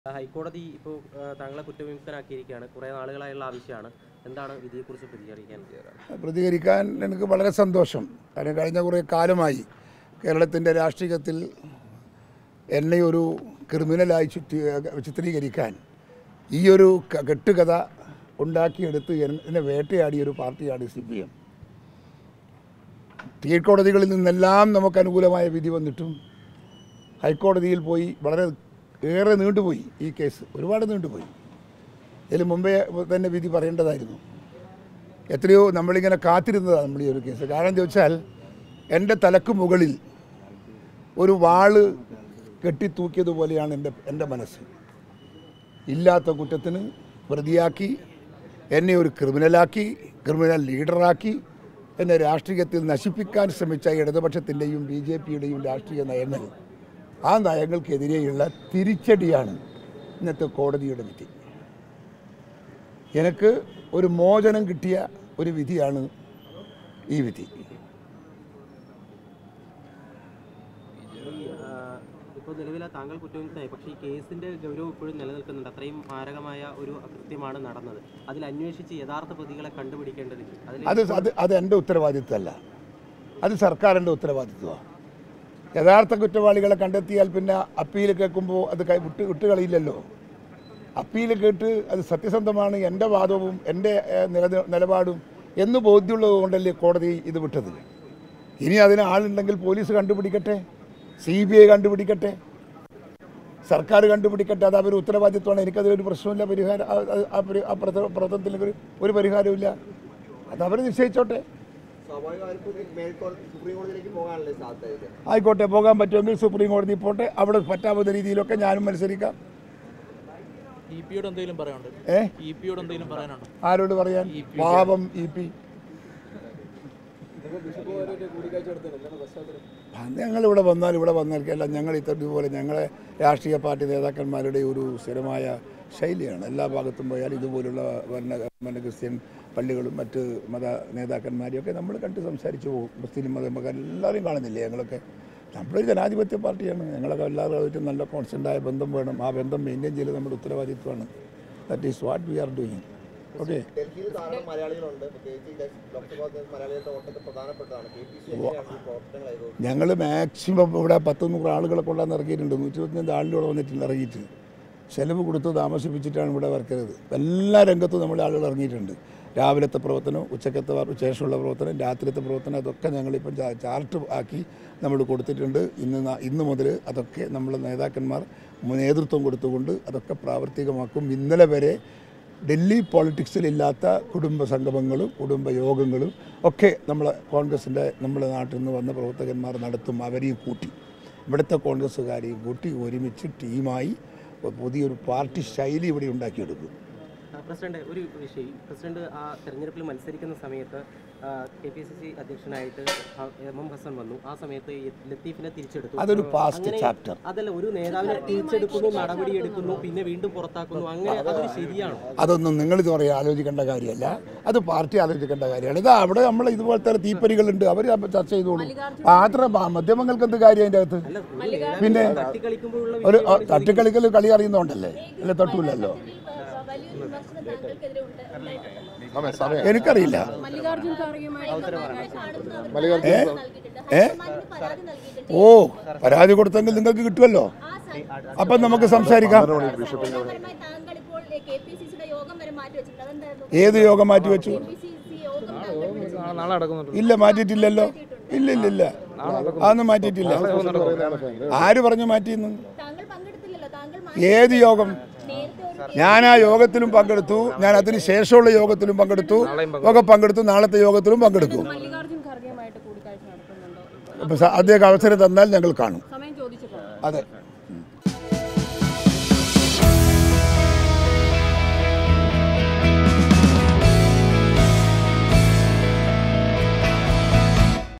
ഹൈക്കോടതി ഇപ്പോൾ താങ്കളെ കുറ്റവിമുക്തനാക്കിയിരിക്കുകയാണ്. കുറേ നാളുകളായുള്ള ആവശ്യമാണ്. എന്താണ് വിധിയെക്കുറിച്ച് പ്രതികരിക്കാൻ എനിക്ക് വളരെ സന്തോഷം. കാരണം കഴിഞ്ഞ കുറേ കാലമായി കേരളത്തിൻ്റെ രാഷ്ട്രീയത്തിൽ എന്നെ ഒരു ക്രിമിനലായി ചിത്രീകരിക്കാൻ ഈ ഒരു കെട്ടുകഥ ഉണ്ടാക്കിയെടുത്ത് എന്നെ വേട്ടയാടിയൊരു പാർട്ടിയാണ് CPM. കീഴ്ക്കോടതികളിൽ നിന്നെല്ലാം നമുക്ക് അനുകൂലമായ വിധി വന്നിട്ടും ഹൈക്കോടതിയിൽ പോയി വളരെ ഏറെ നീണ്ടുപോയി. ഈ കേസ് ഒരുപാട് നീണ്ടുപോയി. ഇതിന് മുമ്പേ തന്നെ വിധി പറയേണ്ടതായിരുന്നു. എത്രയോ നമ്മളിങ്ങനെ കാത്തിരുന്നതാണ് നമ്മൾ ഈ ഒരു കേസ്. കാരണം ചോദിച്ചാൽ എൻ്റെ തലക്ക് മുകളിൽ ഒരു വാള് കെട്ടിത്തൂക്കിയതുപോലെയാണ് എൻ്റെ മനസ്സ്. ഇല്ലാത്ത കുറ്റത്തിന് പ്രതിയാക്കി, എന്നെ ഒരു ക്രിമിനലാക്കി, ക്രിമിനൽ ലീഡറാക്കി, എന്നെ രാഷ്ട്രീയത്തിൽ നശിപ്പിക്കാൻ ശ്രമിച്ച ഇടതുപക്ഷത്തിൻ്റെയും BJPയുടെയും രാഷ്ട്രീയ നയങ്ങൾ, ആ നയങ്ങൾക്കെതിരെയുള്ള തിരിച്ചടിയാണ് ഇന്നത്തെ കോടതിയുടെ വിധി. എനിക്ക് ഒരു മോചനം കിട്ടിയ ഒരു വിധിയാണ് ഈ വിധി. ഇപ്പോൾ നിലവിലെ താങ്കൾ കുറ്റവിമുക്തനായി, പക്ഷേ ഈ കേസിൻ്റെ ഗൗരവം ഇപ്പോഴും നിലനിൽക്കുന്നുണ്ട്. അത്രയും മാരകമായ ഒരു അകൃത്യമാണ് നടന്നത്. അതിൽ അന്വേഷിച്ച് യഥാർത്ഥ പ്രതികളെ കണ്ടുപിടിക്കേണ്ടതില്ല. അത് എൻ്റെ ഉത്തരവാദിത്വമല്ല, അത് സർക്കാരിൻ്റെ ഉത്തരവാദിത്വമാണ്. യഥാർത്ഥ കുറ്റവാളികളെ കണ്ടെത്തിയാൽ പിന്നെ അപ്പീൽ കേൾക്കുമ്പോൾ അത് വിട്ടുകളയില്ലല്ലോ. അപ്പീൽ കേട്ട് അത് സത്യസന്ധമാണ്, എൻ്റെ വാദവും എൻ്റെ നിലപാടും എന്ന് ബോധ്യമുള്ളത് കൊണ്ടല്ലേ കോടതി ഇത് വിട്ടത്. ഇനി അതിന് ആളുണ്ടെങ്കിൽ പോലീസ് കണ്ടുപിടിക്കട്ടെ, CBI കണ്ടുപിടിക്കട്ടെ, സർക്കാർ കണ്ടുപിടിക്കട്ടെ. അത് അവർ ഉത്തരവാദിത്വമാണ്. എനിക്കതിലൊരു പ്രശ്നമില്ല. ആ പ്രശ്നത്തിൽ ഒരു പരിഹാരമില്ല. അത് അവർ നിശ്ചയിച്ചോട്ടെ. ആയിക്കോട്ടെ, പോകാൻ പറ്റുമെങ്കിൽ സുപ്രീം കോടതി പോട്ടെ. അവിടെ പറ്റാവുന്ന രീതിയിലൊക്കെ ഞാനും മത്സരിക്കാം. ആരോട് പറയാൻ? പാപം EP. ഞങ്ങളിവിടെ വന്നാൽക്കല്ല, ഞങ്ങൾ ഇതുപോലെ ഞങ്ങളെ രാഷ്ട്രീയ പാർട്ടി നേതാക്കന്മാരുടെ ഒരു സ്ഥിരമായ ശൈലിയാണ്. എല്ലാ ഭാഗത്തും പോയാൽ ഇതുപോലുള്ള ക്രിസ്ത്യൻ പള്ളികളും മറ്റ് മത നേതാക്കന്മാരെയൊക്കെ നമ്മൾ കണ്ട് സംസാരിച്ചു പോകും. മുസ്ലിം മതക്കാർ എല്ലാവരെയും കാണുന്നില്ലേ? ഞങ്ങളൊക്കെ നമ്മളൊരു ജനാധിപത്യ പാർട്ടിയാണ്. ഞങ്ങളൊക്കെ എല്ലാവരുമായിട്ടും നല്ല കോൺസ്റ്റൻ്റായ ബന്ധം വേണം. ആ ബന്ധം മെയിൻറ്റെയിൻ ചെയ്ത് നമ്മുടെ ഉത്തരവാദിത്വമാണ്. That is what we are doing. Okay, ഞങ്ങൾ മാക്സിമം ഇവിടെ 100 ആളുകളെ കൊണ്ടാന്ന് ഇറക്കിയിട്ടുണ്ട്. 125 ആളിലൂടെ വന്നിട്ടുണ്ട് ഇറങ്ങിയിട്ട്. ചെലവ് കൊടുത്ത് താമസിപ്പിച്ചിട്ടാണ് ഇവിടെ വർക്ക് ചെയ്തത്. എല്ലാ രംഗത്തും നമ്മൾ ആളുകൾ ഇറങ്ങിയിട്ടുണ്ട്. രാവിലത്തെ പ്രവർത്തനം, ഉച്ചക്കത്തെ ശേഷമുള്ള പ്രവർത്തനം, രാത്രിയത്തെ പ്രവർത്തനം, അതൊക്കെ ഞങ്ങളിപ്പം ചാർട്ട് ആക്കി നമ്മൾ കൊടുത്തിട്ടുണ്ട്. ഇന്ന് മുതൽ അതൊക്കെ നമ്മൾ നേതാക്കന്മാർ നേതൃത്വം കൊടുത്തുകൊണ്ട് അതൊക്കെ പ്രാവർത്തികമാക്കും. ഇന്നലെ വരെ ഡൽഹി പോളിറ്റിക്സിലില്ലാത്ത കുടുംബ സംഗമങ്ങളും കുടുംബ യോഗങ്ങളും ഒക്കെ കോൺഗ്രസിൻ്റെ നമ്മുടെ നാട്ടിൽ നിന്ന് വന്ന പ്രവർത്തകന്മാർ നടത്തും. അവരെയും കൂട്ടി, ഇവിടുത്തെ കോൺഗ്രസ്സുകാരെയും കൂട്ടി ഒരുമിച്ച് ടീമായി പുതിയൊരു പാർട്ടി ശൈലി ഇവിടെ ഉണ്ടാക്കിയെടുക്കും. പ്രസിഡന്റ്, ഒരു വിഷയം, പ്രസിഡന്റ് ആ തെരഞ്ഞെടുപ്പിൽ മത്സരിക്കുന്ന സമയത്ത് KPCC അധ്യക്ഷനായിട്ട് MM ഹസൻ വന്നു. ആ സമയത്ത് ലത്തീഫിനെ തിരിച്ചെടുത്തു. അതൊരു പാസ്റ്റ് ചാപ്റ്റർ. അതല്ല, ഒരു നേതാവിനെ തിരിച്ചെടുക്കുന്നു, നടപടിയെടുക്കുന്നു, പിന്നെ വീണ്ടും പുറത്താക്കുന്നു, അങ്ങനെ അതൊരു ശരിയാണോ? അതൊന്നും നിങ്ങൾ ഇത് ആലോചിക്കേണ്ട കാര്യമല്ല. അത് പാർട്ടി ആലോചിക്കേണ്ട കാര്യമാണ്. ഇത് അവിടെ നമ്മൾ ഇതുപോലത്തെ തീപ്പരികളുണ്ട്, അവർ ചർച്ച ചെയ്തോളൂ. അത്ര മാധ്യമങ്ങൾക്ക് എന്ത് കാര്യം അതിൻ്റെ അകത്ത്? പിന്നെ ഒരു തട്ടിക്കളിക്കൽ കളി അറിയുന്നോണ്ടല്ലേ? അല്ലെ, തൊട്ടില്ലല്ലോ. എനിക്കറിയില്ല. ഓ, പരാതി കൊടുത്തെങ്കിൽ നിങ്ങൾക്ക് കിട്ടുമല്ലോ. അപ്പം നമുക്ക് സംസാരിക്കാം. ഏത് യോഗം മാറ്റിവെച്ചു? ഇല്ല, മാറ്റിയിട്ടില്ലല്ലോ. ഇല്ല, അതൊന്നും മാറ്റിയിട്ടില്ല. ആര് പറഞ്ഞു മാറ്റിയെന്ന്? ഏത് യോഗം? ഞാൻ ആ യോഗത്തിലും പങ്കെടുത്തു. ഞാൻ അതിന് ശേഷമുള്ള യോഗത്തിലും പങ്കെടുത്തു. നാളത്തെ യോഗത്തിലും പങ്കെടുക്കും. അദ്ദേഹം അവസരം തന്നാൽ ഞങ്ങൾ കാണും. അതെ.